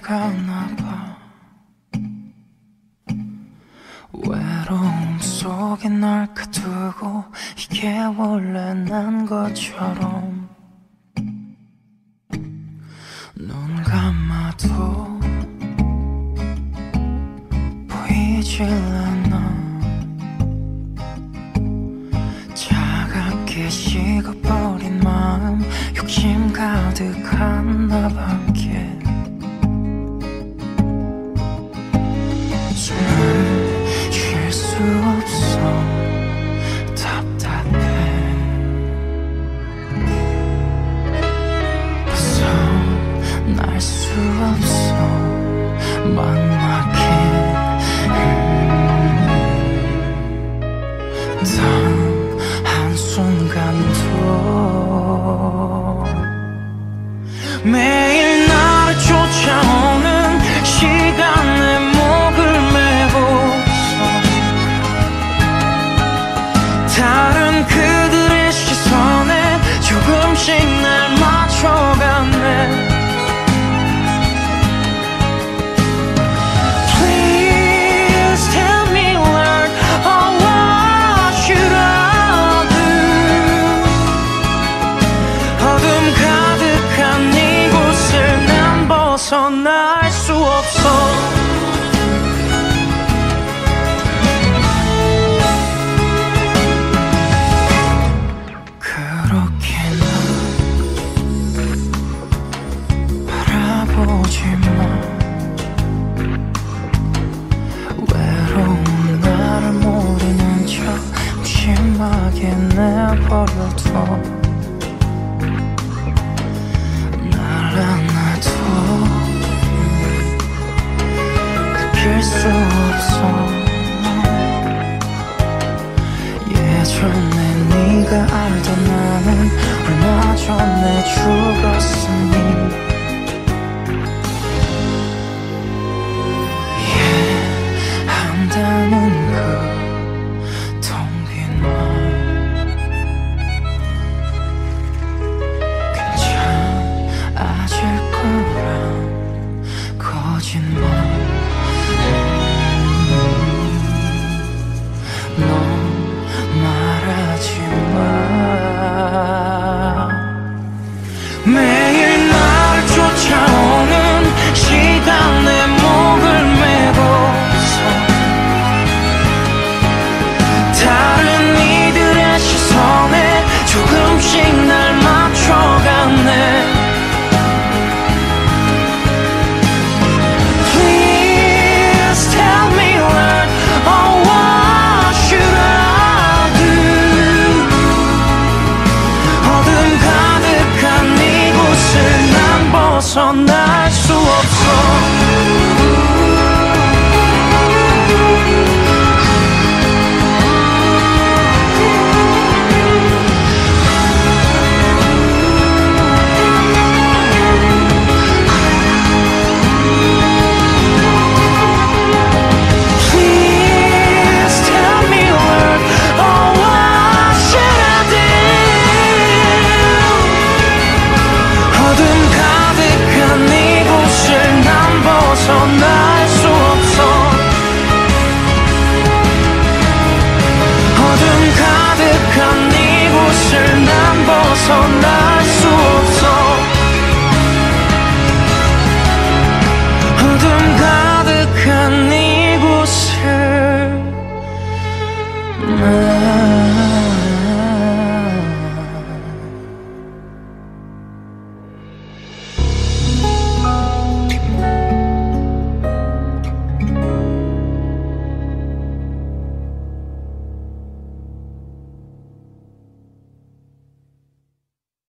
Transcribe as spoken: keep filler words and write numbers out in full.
가나 봐. 외로움 속에 날 가두고 이게 원래 난 것처럼 눈 감아도 보이질 않아. 차갑게 식어버린 마음 욕심 가득한 나밖에 숨을 쉴 수 없어. 답답해. 벗어날 수 없어. 막막해. 단 한순간도 매일 나를 쫓아오는 시간에 목을 매고서 다른 그들의 시선에 조금씩 날 맞춰가네. 벗어날 수 없어. 그렇게 날 바라보지마. 외로운 나를 모르는 척 무심하게 내버려둬. 날 안아도 느낄 수 없어. 예전에 네가 알던 나는 얼마 전에 죽었으니 이해한다는 그 텅 빈 맘. 괜찮아질 거란 거짓말. 너 말하지마. 매일 나를 쫓아오는 시간에 목을 매고서 다른 이들의 시선에 조금씩 날 맞춰가네. 벗어날 수 없어. 벗어날 수 없어. 어둠 가득한 이곳을 난 벗어날 수 없어. 어둠 가득한 이곳을 난